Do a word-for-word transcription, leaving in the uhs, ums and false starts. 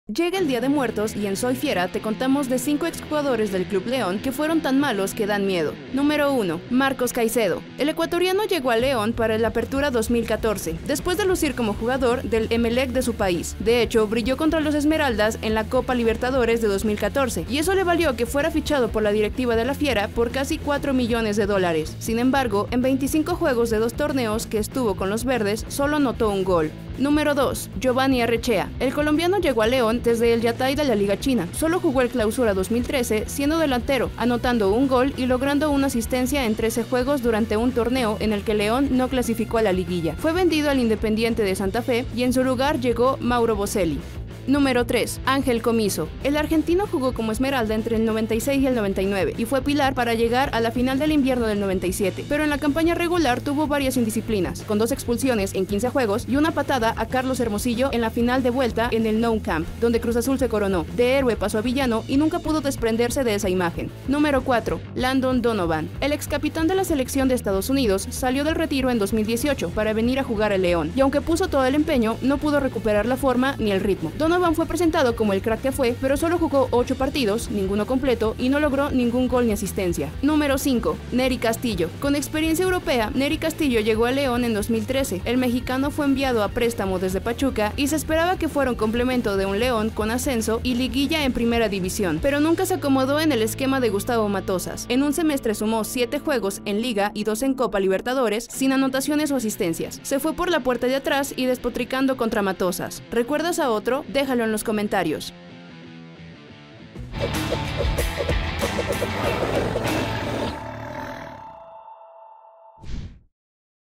Llega el Día de Muertos y en Soy Fiera te contamos de cinco exjugadores del Club León que fueron tan malos que dan miedo. Número uno. Marcos Caicedo. El ecuatoriano llegó a León para el Apertura dos mil catorce, después de lucir como jugador del Emelec de su país. De hecho, brilló contra los Esmeraldas en la Copa Libertadores de dos mil catorce, y eso le valió que fuera fichado por la directiva de la Fiera por casi cuatro millones de dólares. Sin embargo, en veinticinco juegos de dos torneos que estuvo con los verdes, solo anotó un gol. Número dos. Giovanni Arrechea. El colombiano llegó a León desde el Yatay de la Liga China. Solo jugó el Clausura dos mil trece siendo delantero, anotando un gol y logrando una asistencia en trece juegos durante un torneo en el que León no clasificó a la liguilla. Fue vendido al Independiente de Santa Fe y en su lugar llegó Mauro Boselli. Número tres. Ángel Comiso. El argentino jugó como Esmeralda entre el noventa y seis y el noventa y nueve y fue pilar para llegar a la final del invierno del noventa y siete, pero en la campaña regular tuvo varias indisciplinas, con dos expulsiones en quince juegos y una patada a Carlos Hermosillo en la final de vuelta en el Nou Camp, donde Cruz Azul se coronó. De héroe pasó a villano y nunca pudo desprenderse de esa imagen. Número cuatro. Landon Donovan. El ex capitán de la selección de Estados Unidos salió del retiro en dos mil dieciocho para venir a jugar al León, y aunque puso todo el empeño, no pudo recuperar la forma ni el ritmo. Donovan fue presentado como el crack que fue, pero solo jugó ocho partidos, ninguno completo, y no logró ningún gol ni asistencia. Número cinco. Nery Castillo. Con experiencia europea, Nery Castillo llegó a León en dos mil trece. El mexicano fue enviado a préstamo desde Pachuca y se esperaba que fuera un complemento de un León con ascenso y liguilla en primera división, pero nunca se acomodó en el esquema de Gustavo Matosas. En un semestre sumó siete juegos en Liga y dos en Copa Libertadores, sin anotaciones o asistencias. Se fue por la puerta de atrás y despotricando contra Matosas. ¿Recuerdas a otro? Déjalo en los comentarios.